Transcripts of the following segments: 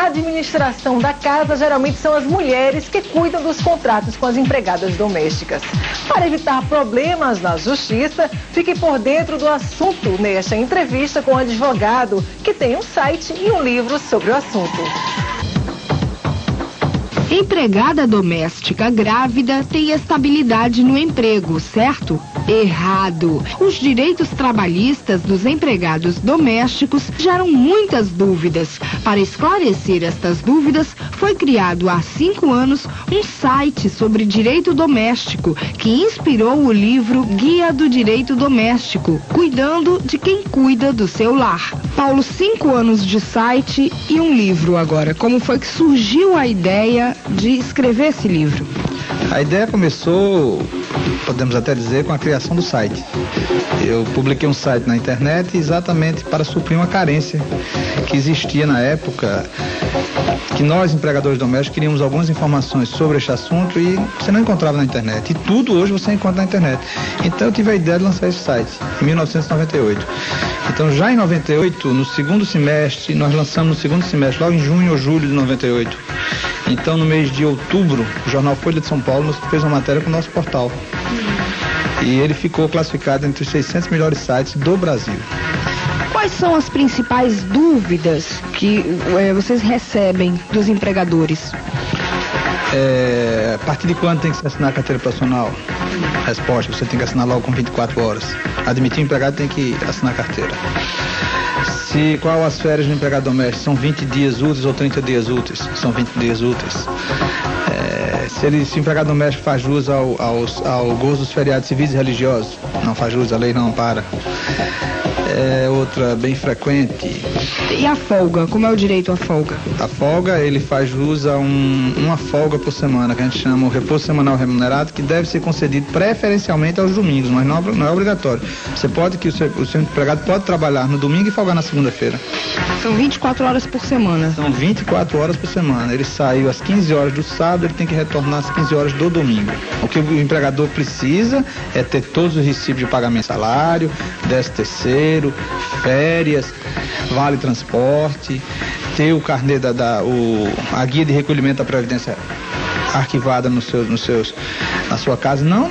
Na administração da casa, geralmente são as mulheres que cuidam dos contratos com as empregadas domésticas. Para evitar problemas na justiça, fique por dentro do assunto nesta entrevista com um advogado que tem um site e um livro sobre o assunto. Empregada doméstica grávida tem estabilidade no emprego, certo? Errado. Os direitos trabalhistas dos empregados domésticos geram muitas dúvidas. Para esclarecer estas dúvidas, foi criado há 5 anos um site sobre direito doméstico que inspirou o livro Guia do Direito Doméstico, cuidando de quem cuida do seu lar. Paulo, 5 anos de site e um livro agora. Como foi que surgiu a ideia de escrever esse livro? A ideia começou, podemos até dizer, com a criação do site. Eu publiquei um site na internet exatamente para suprir uma carência que existia na época, que nós, empregadores domésticos, queríamos algumas informações sobre este assunto e você não encontrava na internet. E tudo hoje você encontra na internet. Então eu tive a ideia de lançar esse site, em 1998. Então já em 98, no segundo semestre, nós lançamos no segundo semestre, logo em junho ou julho de 98. Então no mês de outubro, o jornal Folha de São Paulo nos fez uma matéria para o nosso portal. E ele ficou classificado entre os 600 melhores sites do Brasil. Quais são as principais dúvidas que vocês recebem dos empregadores? A partir de quando tem que se assinar a carteira profissional? Resposta, você tem que assinar logo com 24 horas. Admitir o empregado tem que assinar a carteira. Qual as férias do empregado doméstico? São 20 dias úteis ou 30 dias úteis? São 20 dias úteis. Se o empregado doméstico faz jus ao gozo dos feriados civis e religiosos, não faz jus, a lei não ampara. Outra bem frequente. E a folga? Como é o direito à folga? A folga, ele faz jus a uma folga por semana, que a gente chama o repouso semanal remunerado, que deve ser concedido preferencialmente aos domingos, mas não é obrigatório. O seu empregado pode trabalhar no domingo e folgar na segunda-feira. São 24 horas por semana? São 24 horas por semana. Ele saiu às 15 horas do sábado, ele tem que retornar às 15 horas do domingo. O que o empregador precisa é ter todos os recibos de pagamento de salário, 13º, férias, vale transporte, ter o carnê a guia de recolhimento da Previdência arquivada na sua casa, não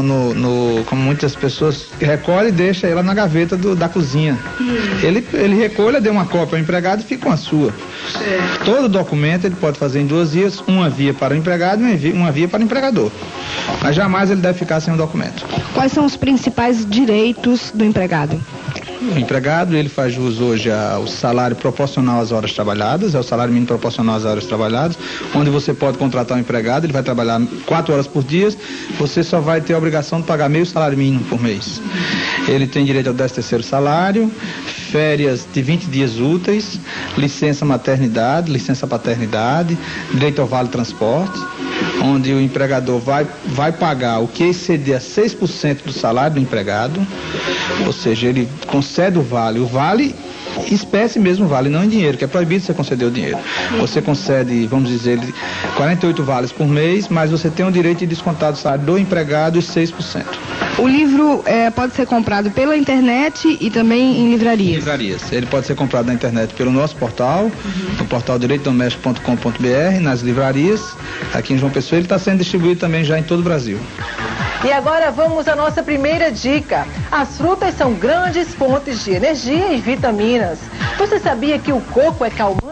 como muitas pessoas recolhem e deixa ela na gaveta da cozinha. Ele recolhe, dê uma cópia ao empregado e fica com a sua. Todo documento ele pode fazer em 2 vias, uma via para o empregado e uma via para o empregador. Mas jamais ele deve ficar sem o documento. Quais são os principais direitos do empregado? O empregado, ele faz jus hoje ao salário proporcional às horas trabalhadas, é o salário mínimo proporcional às horas trabalhadas, onde você pode contratar um empregado, ele vai trabalhar 4 horas por dia, você só vai ter a obrigação de pagar meio salário mínimo por mês. Ele tem direito ao 13º salário, férias de 20 dias úteis, licença maternidade, licença paternidade, direito ao vale transporte, onde o empregador vai pagar o que exceder a 6% do salário do empregado, ou seja, ele concede o vale espécie mesmo vale, não em dinheiro, que é proibido você conceder o dinheiro. Você concede, vamos dizer, 48 vales por mês, mas você tem o direito de descontar do salário do empregado os 6%. O livro pode ser comprado pela internet e também em livrarias? Em livrarias. Ele pode ser comprado na internet pelo nosso portal, no portal direitodoméstico.com.br, nas livrarias, aqui em João Pessoa. Ele está sendo distribuído também já em todo o Brasil. E agora vamos à nossa primeira dica. As frutas são grandes fontes de energia e vitaminas. Você sabia que o coco é calmante?